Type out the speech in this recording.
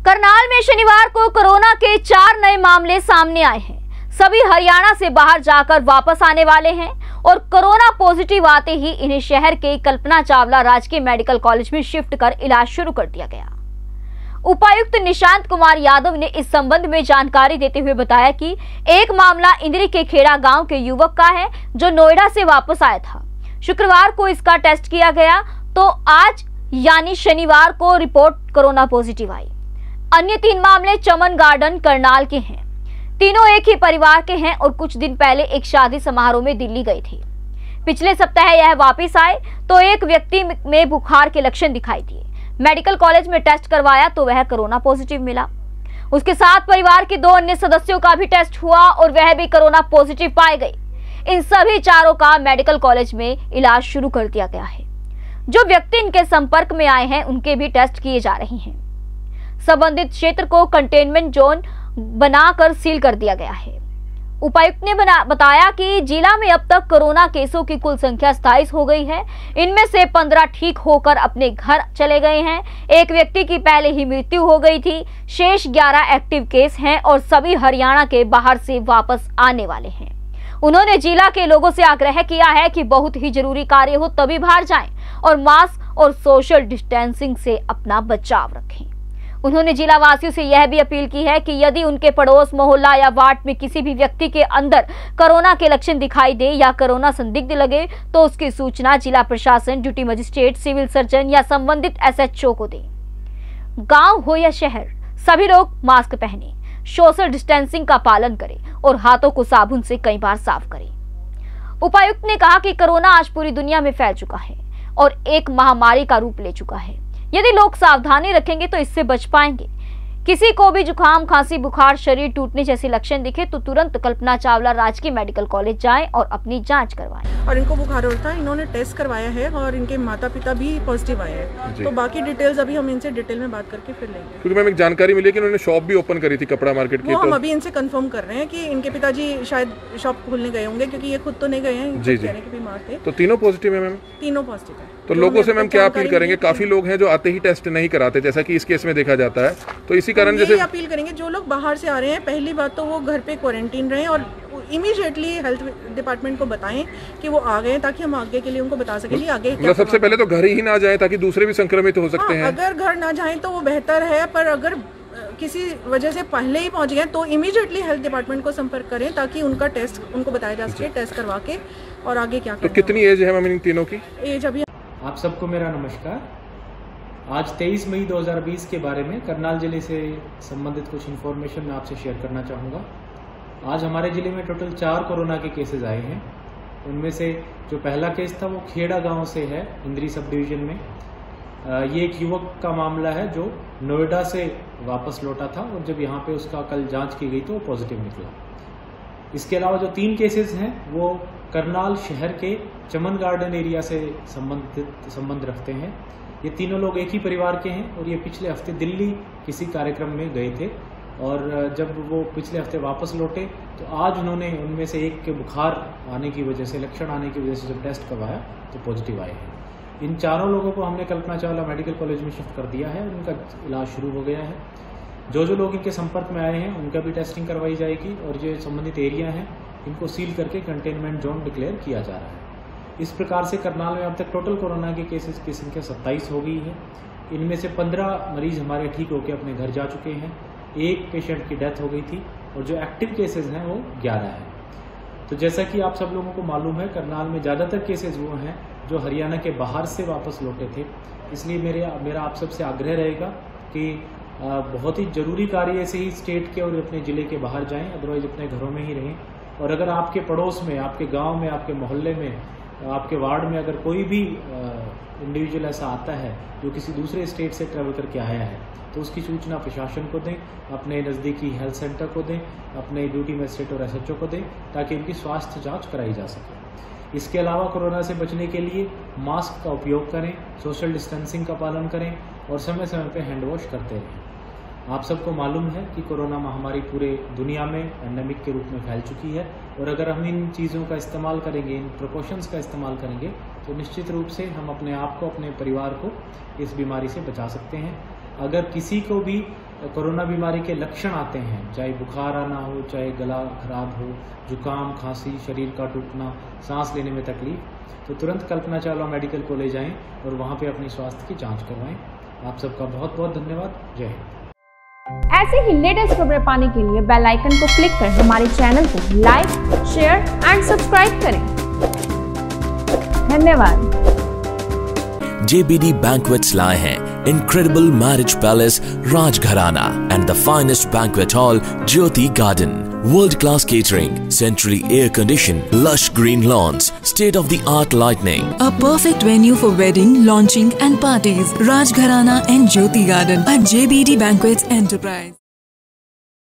करनाल में शनिवार को कोरोना के 4 नए मामले सामने आए हैं। सभी हरियाणा से बाहर जाकर वापस आने वाले हैं और कोरोना पॉजिटिव आते ही इन्हें शहर के कल्पना चावला राजकीय मेडिकल कॉलेज में शिफ्ट कर इलाज शुरू कर दिया गया। उपायुक्त निशांत कुमार यादव ने इस संबंध में जानकारी देते हुए बताया कि एक मामला इंद्री के खेड़ा गांव के युवक का है जो नोएडा से वापस आया था। शुक्रवार को इसका टेस्ट किया गया तो आज यानी शनिवार को रिपोर्ट कोरोना पॉजिटिव आई। अन्य 3 मामले चमन गार्डन करनाल के हैं। तीनों एक ही परिवार के हैं और कुछ दिन पहले एक शादी समारोह में दिल्ली गए थे। पिछले सप्ताह यह वापस आए तो एक व्यक्ति में बुखार के लक्षण दिखाई दिए। मेडिकल कॉलेज में टेस्ट करवाया तो वह कोरोना पॉजिटिव मिला। उसके साथ परिवार के 2 अन्य सदस्यों का भी टेस्ट हुआ और वह भी कोरोना पॉजिटिव पाए गए। इन सभी 4 का मेडिकल कॉलेज में इलाज शुरू कर दिया गया है। जो व्यक्ति इनके संपर्क में आए हैं उनके भी टेस्ट किए जा रहे हैं। संबंधित क्षेत्र को कंटेनमेंट जोन बनाकर सील कर दिया गया है। उपायुक्त ने बताया कि जिला में अब तक कोरोना केसों की कुल संख्या 27 हो गई है। इनमें से 15 ठीक होकर अपने घर चले गए हैं। एक व्यक्ति की पहले ही मृत्यु हो गई थी। शेष 11 एक्टिव केस हैं और सभी हरियाणा के बाहर से वापस आने वाले हैं। उन्होंने जिला के लोगों से आग्रह किया है कि बहुत ही जरूरी कार्य हो तभी बाहर जाएं और मास्क और सोशल डिस्टेंसिंग से अपना बचाव रखें। उन्होंने जिला वासियों से यह भी अपील की है कि यदि उनके पड़ोस, मोहल्ला या वार्ड में किसी भी व्यक्ति के अंदर कोरोना के लक्षण दिखाई दे या कोरोना संदिग्ध लगे तो उसकी सूचना जिला प्रशासन, ड्यूटी मजिस्ट्रेट, सिविल सर्जन या संबंधित SHO को दें। गांव हो या शहर, सभी लोग मास्क पहने, सोशल डिस्टेंसिंग का पालन करें और हाथों को साबुन से कई बार साफ करें। उपायुक्त ने कहा कि कोरोना आज पूरी दुनिया में फैल चुका है और एक महामारी का रूप ले चुका है। यदि लोग सावधानी रखेंगे तो इससे बच पाएंगे। किसी को भी जुकाम, खांसी, बुखार, शरीर टूटने जैसे लक्षण दिखे तो तुरंत कल्पना चावला राजकीय मेडिकल कॉलेज जाएं और अपनी जांच करवाएं। और इनको बुखार हो रहा था, इन्होंने टेस्ट करवाया है और इनके माता पिता भी पॉजिटिव आए हैं। तो बाकी डिटेल्स अभी हम इनसे डिटेल में बात करके फिर लेंगे। क्योंकि मैम एक जानकारी मिली कि उन्होंने शॉप भी ओपन करी थी कपड़ा मार्केट की। हम अभी इनसे कंफर्म कर रहे हैं कि इनके पिताजी शायद शॉप खोलने गए होंगे क्योंकि ये खुद तो नहीं गए हैं, कह रहे हैं कि बीमार थे। तो तीनों पॉजिटिव है मैम? तीनों पॉजिटिव है। तो लोगों से मैम क्या अपील करेंगे? काफी लोग हैं जो आते ही टेस्ट नहीं कराते, जैसा कि इस केस में देखा जाता है। तो इसी कारण जैसे अपील करेंगे जो लोग बाहर से आ रहे हैं, पहली बात तो वो घर पे क्वारंटीन रहें और इमीडिएटली हेल्थ डिपार्टमेंट को बताएं कि वो आ गए ताकि हम आगे के लिए उनको बता सकें कि आगे क्या। सबसे पहले तो घर ही ना जाए ताकि दूसरे भी संक्रमित हो सकते हैं। अगर घर ना जाएं तो वो बेहतर है, पर अगर किसी वजह से पहले ही पहुंच गए तो इमीडिएटली हेल्थ डिपार्टमेंट को संपर्क करें ताकि उनका टेस्ट उनको बताया जा सके, टेस्ट करवा के और आगे क्या। तो कितनी एज है मैम इन तीनों की? एज अभी। आप सबको मेरा नमस्कार। आज 23 मई 2020 के बारे में करनाल जिले से संबंधित कुछ इन्फॉर्मेशन मैं आपसे शेयर करना चाहूँगा। आज हमारे ज़िले में टोटल 4 कोरोना के केसेस आए हैं। उनमें से जो पहला केस था वो खेड़ा गांव से है, इंद्री सब डिवीज़न में। ये एक युवक का मामला है जो नोएडा से वापस लौटा था और जब यहाँ पे उसका कल जांच की गई तो वो पॉजिटिव निकला। इसके अलावा जो 3 केसेस हैं वो करनाल शहर के चमन गार्डन एरिया से संबंध रखते हैं। ये तीनों लोग एक ही परिवार के हैं और ये पिछले हफ्ते दिल्ली किसी कार्यक्रम में गए थे और जब वो पिछले हफ्ते वापस लौटे तो आज उन्होंने उनमें से एक के बुखार आने की वजह से, लक्षण आने की वजह से जब टेस्ट करवाया तो पॉजिटिव आए हैं। इन 4 लोगों को हमने कल्पना चावला मेडिकल कॉलेज में शिफ्ट कर दिया है, उनका इलाज शुरू हो गया है। जो लोग इनके संपर्क में आए हैं उनका भी टेस्टिंग करवाई जाएगी और जो संबंधित एरिया हैं इनको सील करके कंटेनमेंट जोन डिक्लेयर किया जा रहा है। इस प्रकार से करनाल में अब तक टोटल कोरोना के केसेस की संख्या 27 हो गई है। इनमें से 15 मरीज हमारे ठीक होकर अपने घर जा चुके हैं। एक पेशेंट की डेथ हो गई थी और जो एक्टिव केसेस हैं वो 11 हैं। तो जैसा कि आप सब लोगों को मालूम है करनाल में ज़्यादातर केसेस वो हैं जो हरियाणा के बाहर से वापस लौटे थे। इसलिए मेरा आप सबसे आग्रह रहेगा कि बहुत ही ज़रूरी कार्य से ही स्टेट के और अपने ज़िले के बाहर जाएं, अदरवाइज अपने घरों में ही रहें। और अगर आपके पड़ोस में, आपके गांव में, आपके मोहल्ले में, आपके वार्ड में अगर कोई भी इंडिविजुअल ऐसा आता है जो किसी दूसरे स्टेट से ट्रैवल करके आया है तो उसकी सूचना प्रशासन को दें, अपने नज़दीकी हेल्थ सेंटर को दें, अपने ड्यूटी मजिस्ट्रेट और SHO को दें ताकि उनकी स्वास्थ्य जांच कराई जा सके। इसके अलावा कोरोना से बचने के लिए मास्क का उपयोग करें, सोशल डिस्टेंसिंग का पालन करें और समय समय पर हैंड वॉश करते रहें। आप सबको मालूम है कि कोरोना महामारी पूरे दुनिया में एंडेमिक के रूप में फैल चुकी है और अगर हम इन चीज़ों का इस्तेमाल करेंगे, इन प्रिकॉशंस का इस्तेमाल करेंगे तो निश्चित रूप से हम अपने आप को, अपने परिवार को इस बीमारी से बचा सकते हैं। अगर किसी को भी कोरोना बीमारी के लक्षण आते हैं, चाहे बुखार आना हो, चाहे गला खराब हो, जुकाम, खांसी, शरीर का टूटना, सांस लेने में तकलीफ, तो तुरंत कल्पना चावला मेडिकल कॉलेज आएँ और वहाँ पे अपनी स्वास्थ्य की जांच करवाएं। आप सबका बहुत बहुत धन्यवाद। जय हिंद। ऐसे ही लेटेस्ट खबरें पाने के लिए बेल आइकन को क्लिक कर हमारे चैनल को लाइक, शेयर एंड सब्सक्राइब करें। धन्यवाद। JBD Banquets लाए हैं incredible marriage palace Rajgharana and the finest banquet hall Jyoti Garden. World-class catering, centrally air-conditioned, lush green lawns, state-of-the-art lighting. A perfect venue for wedding, launching and parties. Rajgharana and Jyoti Garden at JBD Banquets Enterprise.